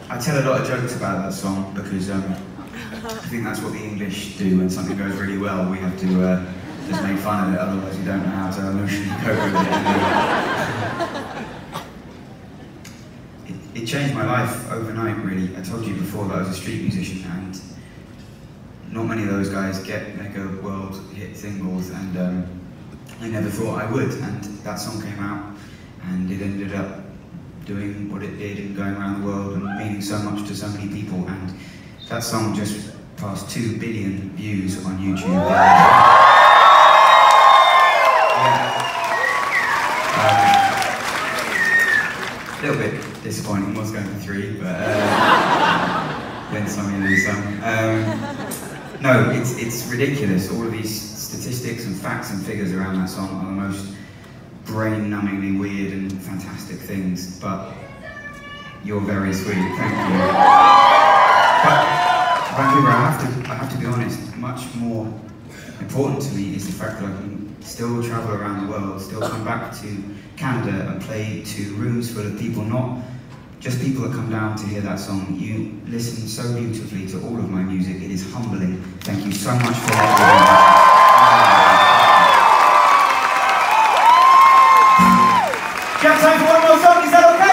I tell a lot of jokes about that song because I think that's what the English do when something goes really well. We have to just make fun of it, otherwise we don't know how to emotionally cope with it. It changed my life overnight, really. I told you before that I was a street musician, and not many of those guys make a world hit singles, and I never thought I would. And that song came out, and it ended up doing what it did and going around the world and meaning so much to so many people. And that song just passed 2 billion views on YouTube. A little bit disappointing, was going for 3, but win some, you lose some. No, it's ridiculous. All of these statistics and facts and figures around that song are the most brain-numbingly weird and fantastic things, but you're very sweet, thank you. But Vancouver, I have to be honest, much more important to me is the fact that I can still travel around the world, still come back to Canada and play to rooms full of people, not just people that come down to hear that song. You listen so beautifully to all of my music, it is humbling. Thank you so much for that. Do you have time for one more song? Is that okay?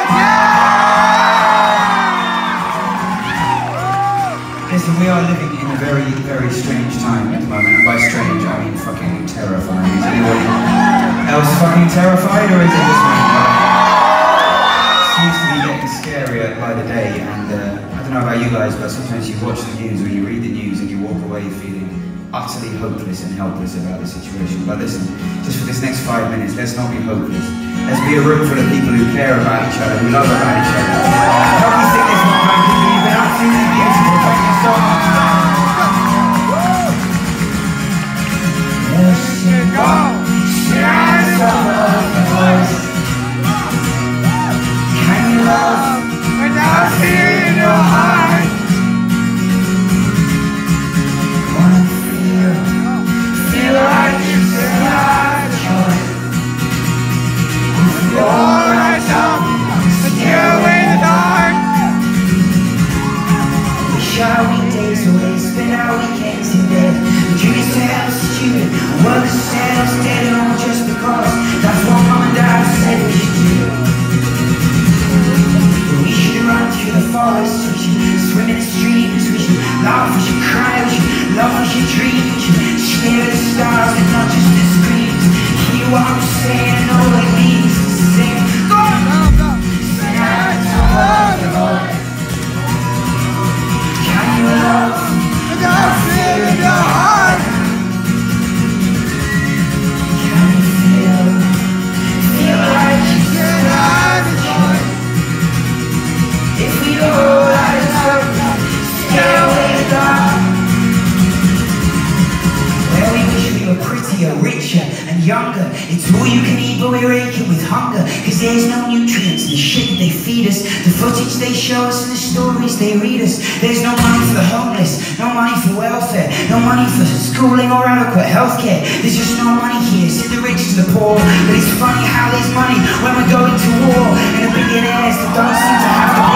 Yeah! Listen, we are living in a very, very strange time at the moment. And by strange, I mean fucking terrifying. Is anybody else fucking terrified, or is it just me? It seems to be getting scarier by the day, and I don't know about you guys, but sometimes you watch the news or you read the news and you walk away feeling utterly hopeless and helpless about the situation. But listen, just for this next 5 minutes, let's not be hopeless. Let's be a room full of people who care about each other, who love about each other. Help me sing this one, man. You've been absolutely beautiful. Thank you so much. Yes, you go. Shine of the voice. Can you love without fear in your heart? Wanna feel like you still have joy. All right up, secure away the dark. We share our weekdays away, spend our weekends in bed. We drink ourselves stupid, work ourselves dead on just because that's what mom and dad said we should do. We should run through the forest, we should swim in the streams, we should laugh, we should cry, we should love, we should dream, we should stare at the stars and not just the screens. Hear what I'm saying, know what it means. Sing, go on! Sing out to all the voice. Can you love without fear in your heart? Can you feel like you still have a choice? If we all light up, stay away the dark. Well, we wish we were prettier, richer and younger. It's all you can eat, but we're aching with hunger. Cause there's no nutrients in the shit that they feed us, the footage they show us and the stories they read us. There's no money for the homeless, no money for welfare, no money for schooling or adequate healthcare. There's just no money here, send the rich to the poor. But it's funny how there's money when we're going to war, and the billionaires that don't seem to have the